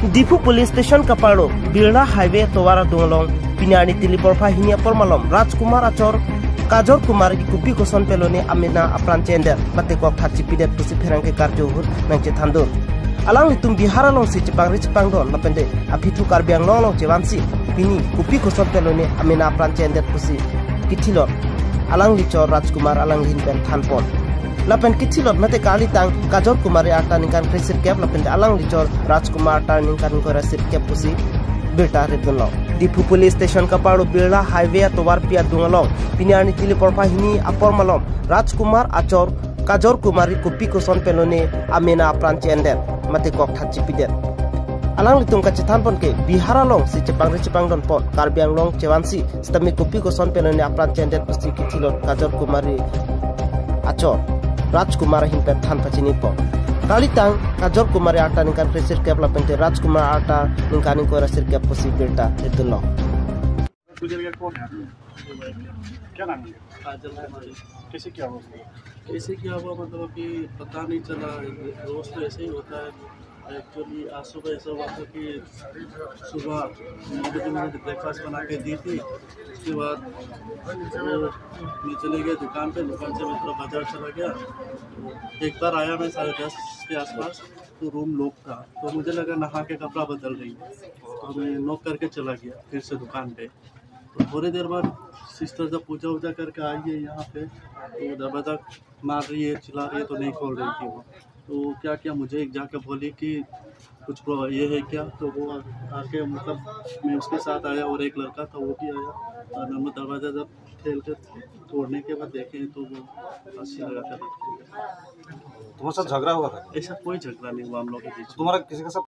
Diphu police station कपाड़ो बिरला highway तोवारा दुंगलों पिनानी तिलीपोरफा हिनिया परमालम राजकुमार आचर काजर कुमार की कुपी कोसन पेलोने अमिना अपरान चेंडर बते को फाची पिडेट पुसी फेरंग के कार्य हुर नंचे थांदो अलांग तुम बिहार लों से चिपांग रिचपांग दो लपेंडे अफिथु कारबियांग लों चेवांसी पिनी कुपी कोसन पेलोने अमिना अपरान चेंडर पुसी किथिलो अलांग लिचर राजकुमार अलांग हिनबेन थानपोन लपेन किथिलो मते काली तांग काजर कुमार आटा निकान क्रेसिर कैप लपेंडे अलांग लिचर राजकुमार आटा निकान को रसिर कैप पुसी बेटा रेदुलो डिफू पुलिस स्टेशन कपाड़ो बिरला हाईवे तोवार पिया दुंगलों पिनानी तिलीपोरफा हिनी अपर मलम राजकुमार आचर काजर कुमारी कुपी कोसन पेलोने अमिना अपरान चेंडर मते कok थाची पिडेट अलांग लितुंग का चिथानपन के बिहार लों से चिपांग दन पन कारबियांग लों चेवांसी stami कुपी कोसन पेलोने अपरान चेंडर पुसी किथिलो काजर कुमारी आचर राजकुमार हिंपेन थान पचिनी पो कालितांग काजर कुमारी आटा निकान क्रेसिर कैप लपेंटे राजकुमार आटा निकानी को रसिर कैप पुसी बेटा रेदुलो क्या नाम है? काजल कुमारी। कैसे क्या हुआ? ऐसे क्या हुआ मतलब कि पता नहीं चला, रोज तो ऐसे ही होता है। एक्चुअली आज सुबह ऐसा हुआ था कि सुबह 9 बजे मैंने ब्रेकफास्ट बना के दी थी। उसके बाद मैं चले गया दुकान पे, दुकान से मैं थोड़ा बाजार चला गया। एक बार आया मैं 10:30 के आसपास, तो रूम लॉक था, तो मुझे लगा नहा के कपड़ा बदल रही है, तो मैं नॉक करके चला गया फिर से दुकान पे। तो थोड़ी देर बाद सिस्टर जब पूजा वूजा करके आई है यहाँ पे, तो दरवाज़ा मार रही है, चिल्ला रही है, तो नहीं खोल रही थी वो। तो क्या किया, मुझे एक जाके बोली कि कुछ ये है क्या, तो वो आके मतलब मैं उसके साथ आया और एक लड़का था वो भी आया, और हम दरवाज़ा जब खेल कर तोड़ने के बाद देखे तो वो फांसी लगा कर। तुम्हारे साथ झगड़ा हुआ था? ऐसा कोई झगड़ा नहीं हुआ हम लोग के बीच। तुम्हारा किसी के साथ